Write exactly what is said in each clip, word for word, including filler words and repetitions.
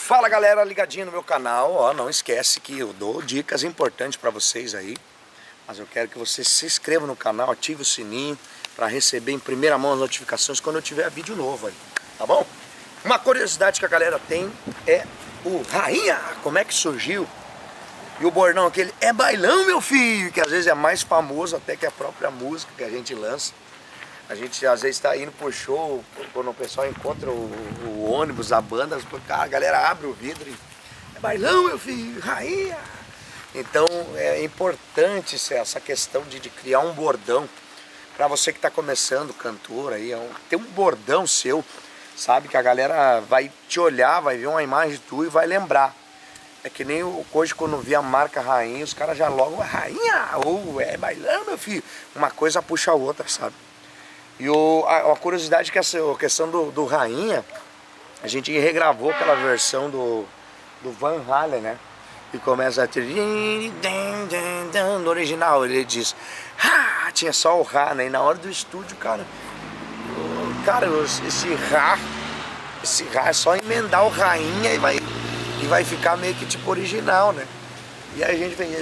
Fala galera, ligadinho no meu canal, ó, não esquece que eu dou dicas importantes para vocês aí. Mas eu quero que você se inscreva no canal, ative o sininho para receber em primeira mão as notificações quando eu tiver vídeo novo aí, tá bom? Uma curiosidade que a galera tem é o Rainha, como é que surgiu? E o bordão aquele, é bailão meu filho, que às vezes é mais famoso até que a própria música que a gente lança. A gente às vezes está indo pro show, quando o pessoal encontra o, o ônibus, a banda, a galera abre o vidro e é bailão meu filho, Rainha. Então é importante essa questão de, de criar um bordão para você que está começando, cantor aí, é um, ter um bordão seu, sabe, que a galera vai te olhar, vai ver uma imagem tua e vai lembrar. É que nem hoje quando vi a marca Rainha, os caras já logo, Rainha, ou é bailão meu filho, uma coisa puxa a outra, sabe. E o, a, a curiosidade é que essa a questão do, do Rainha, a gente regravou aquela versão do, do Van Halen, né? E começa a ter... No original ele diz... Ha! Tinha só o Rá, né? E na hora do estúdio, cara... Cara, esse Rá... Esse Rá é só emendar o Rainha e vai, e vai ficar meio que tipo original, né? E aí a gente vem...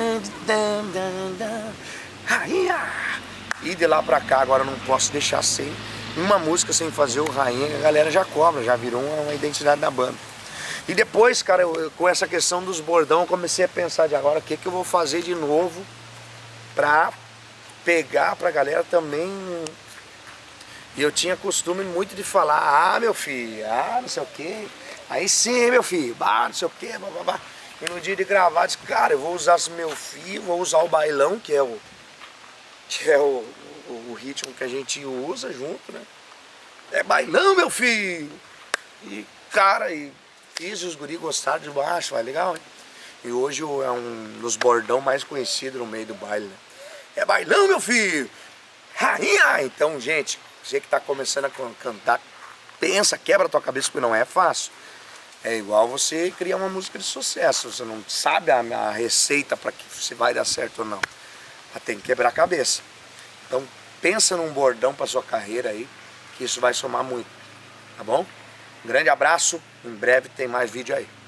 Rainha! E de lá pra cá, agora eu não posso deixar sem uma música sem fazer o Rainha, a galera já cobra, já virou uma identidade da banda. E depois, cara, eu, eu, com essa questão dos bordão, eu comecei a pensar de agora o que, que eu vou fazer de novo pra pegar pra galera também. E eu tinha costume muito de falar, ah, meu filho, ah, não sei o que, aí sim, meu filho, bah, não sei o que, babá. E no dia de gravar, eu disse, cara, eu vou usar esse meu fio, vou usar o bailão, que é o que é o, o, o ritmo que a gente usa junto, né? É bailão, meu filho! E, cara, e fiz os guri gostaram de baixo, vai legal, hein? E hoje é um dos bordão mais conhecidos no meio do baile, né? É bailão, meu filho! Rainha! Então, gente, você que tá começando a cantar, pensa, quebra a tua cabeça, porque não é fácil. É igual você criar uma música de sucesso, você não sabe a, a receita para que você vai dar certo ou não. Mas tem que quebrar a cabeça. Então pensa num bordão para sua carreira aí, que isso vai somar muito, tá bom? Um grande abraço, em breve tem mais vídeo aí.